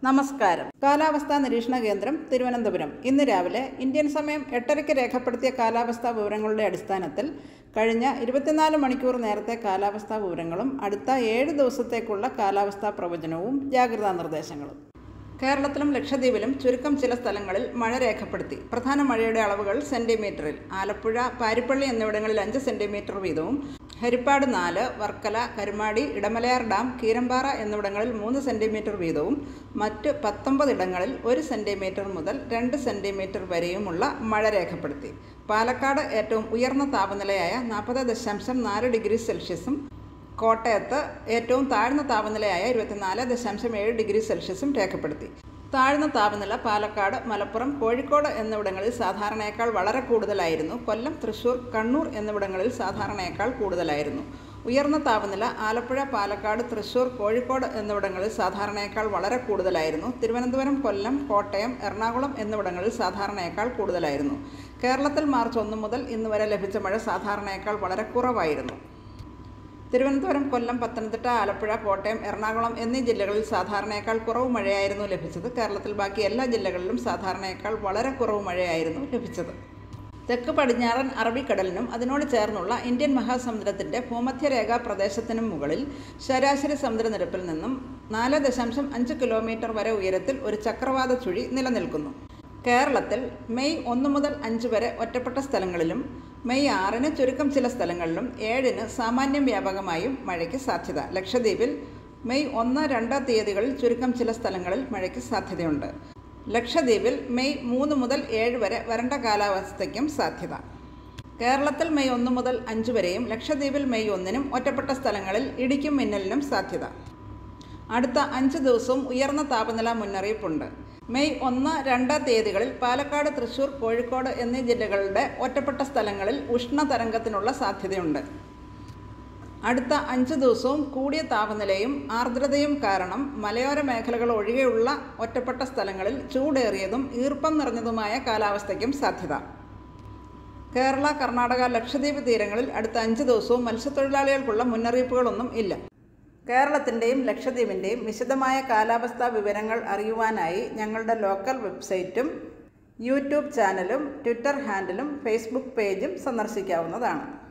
നമസ്കാരം. കാലാവസ്ഥാ നിരീക്ഷണ കേന്ദ്രം തിരുവനന്തപുരം ഇന്ന് രാവിലെ ഇന്ത്യൻ സമയം 8:30 രേഖപ്പെടുത്തിയ കാലാവസ്ഥാ വിവരങ്ങളുടെ അടിസ്ഥാനത്തിൽ കഴിഞ്ഞ 24 മണിക്കൂർ നേരത്തെ കാലാവസ്ഥാ വിവരങ്ങളും അടുത്ത 7 ദിവസത്തേക്കുള്ള കാലാവസ്ഥാ പ്രവചനവും ജാഗ്രതാ നിർദ്ദേശങ്ങളും. കേരളത്തിലും ലക്ഷദ്വീപിലും ചുരുക്കം ചില സ്ഥലങ്ങളിൽ മഴ രേഖപ്പെടുത്തി. പ്രധാന മഴയുടെ അളവുകൾ സെന്റിമീറ്ററിൽ. ആലപ്പുഴ, പാരിപ്പള്ളി എന്നിവിടങ്ങളിൽ 5 സെന്റിമീറ്റർ വീതവും, ഹരിപ്പാട് 4, വർക്കല, കരുമാടി, ഇടമലയാർ ഡാം, കീരമ്പാറ എന്നിവിടങ്ങളിൽ 3 സെന്റിമീറ്റർ വീതവും മറ്റ് 19 ഇടങ്ങളിൽ 1 സെന്റിമീറ്റർ മുതൽ 2 സെന്റിമീറ്റർ വരെയുമുള്ള മഴ രേഖപ്പെടുത്തി. പാലക്കാട് ഏറ്റവും ഉയർന്ന താപനിലയായ 40.4 ഡിഗ്രി സെൽഷ്യസും കോട്ടയത്ത് ഏറ്റവും താഴ്ന്ന താപനിലയായ 24.7 ഡിഗ്രി സെൽഷ്യസും രേഖപ്പെടുത്തി. താഴ്ന്ന താപനില പാലക്കാട്, മലപ്പുറം, കോഴിക്കോട് എന്നിവിടങ്ങളിൽ സാധാരണയേക്കാൾ വളരെ കൂടുതലായിരുന്നു. കൊല്ലം, തൃശൂർ, കണ്ണൂർ എന്നിവിടങ്ങളിൽ സാധാരണയേക്കാൾ കൂടുതലായിരുന്നു. ഉയർന്ന താപനില ആലപ്പുഴ, പാലക്കാട്, തൃശൂർ, കോഴിക്കോട് എന്നിവിടങ്ങളിൽ സാധാരണയേക്കാൾ വളരെ കൂടുതലായിരുന്നു. തിരുവനന്തപുരം, കൊല്ലം, കോട്ടയം, എറണാകുളം എന്നിവിടങ്ങളിൽ സാധാരണയേക്കാൾ കൂടുതലായിരുന്നു. കേരളത്തിൽ മാർച്ച് 1 മുതൽ ഇന്ന് വരെ ലഭിച്ച മഴ സാധാരണയേക്കാൾ വളരെ കുറവായിരുന്നു. തിരുവനന്തപുരം, കൊല്ലം, പത്തനംതിട്ട, ആലപ്പുഴ, കോട്ടയം, എറണാകുളം എന്നീ ജില്ലകളിൽ സാധാരണയേക്കാൾ കുറവ് മഴയായിരുന്നു ലഭിച്ചത്. കേരളത്തിൽ ബാക്കി എല്ലാ ജില്ലകളിലും സാധാരണയേക്കാൾ വളരെ കുറവ് മഴയായിരുന്നു ലഭിച്ചത്. തെക്ക് പടിഞ്ഞാറൻ അറബിക്കടലിനും അതിനോട് ചേർന്നുള്ള ഇന്ത്യൻ മഹാസമുദ്രത്തിൻ്റെ ഭൂമധ്യരേഖാ പ്രദേശത്തിനും മുകളിൽ ശരാശരി സമുദ്രനിരപ്പിൽ നിന്നും 4.5 കിലോമീറ്റർ വരെ ഉയരത്തിൽ ഒരു ചക്രവാത ചുഴി നിലനിൽക്കുന്നു. കേരളത്തിൽ മെയ് 1 മുതൽ 5 വരെ ഒറ്റപ്പെട്ട സ്ഥലങ്ങളിലും മെയ് 6-ന് ചുരുക്കം ചില സ്ഥലങ്ങളിലും 7-ന് സാമാന്യം വ്യാപകമായും മഴയ്ക്ക് സാധ്യത. ലക്ഷദ്വീപിൽ മെയ് 1, 2 തീയതികളിൽ ചുരുക്കം ചില സ്ഥലങ്ങളിൽ മഴയ്ക്ക് സാധ്യതയുണ്ട്. ലക്ഷദ്വീപിൽ മെയ് 3 മുതൽ 7 വരെ വരണ്ട കാലാവസ്ഥയ്ക്കും സാധ്യത. കേരളത്തിൽ മെയ് 1 മുതൽ 5 വരെയും ലക്ഷദ്വീപിൽ മെയ് 1-നും ഒറ്റപ്പെട്ട സ്ഥലങ്ങളിൽ ഇടിക്കും മിന്നലിനും സാധ്യത. അടുത്ത 5 ദിവസവും ഉയർന്ന താപനില മുന്നറിയിപ്പുണ്ട്. മെയ് 1, 2 തീയതികളിൽ പാലക്കാട്, തൃശൂർ, കോഴിക്കോട് എന്നീ ജില്ലകളുടെ ഒറ്റപ്പെട്ട സ്ഥലങ്ങളിൽ ഉഷ്ണതരംഗത്തിനുള്ള സാധ്യതയുണ്ട്. അടുത്ത 5 ദിവസവും കൂടിയ താപനിലയും ആർദ്രതയും കാരണം മലയോര മേഖലകൾ ഒഴികെയുള്ള ഒറ്റപ്പെട്ട സ്ഥലങ്ങളിൽ ചൂടേറിയതും ഈർപ്പം നിറഞ്ഞതുമായ കാലാവസ്ഥയ്ക്കും സാധ്യത. കേരള, കർണാടക, ലക്ഷദ്വീപ് തീരങ്ങളിൽ അടുത്ത 5 ദിവസവും മത്സ്യത്തൊഴിലാളികൾക്കുള്ള മുന്നറിയിപ്പുകളൊന്നും ഇല്ല. കേരളത്തിൻ്റെയും ലക്ഷദ്വീപിൻ്റെയും വിശദമായ കാലാവസ്ഥാ വിവരങ്ങൾ അറിയുവാനായി ഞങ്ങളുടെ ലോക്കൽ വെബ്സൈറ്റും യൂട്യൂബ് ചാനലും ട്വിറ്റർ ഹാൻഡിലും ഫേസ്ബുക്ക് പേജും സന്ദർശിക്കാവുന്നതാണ്.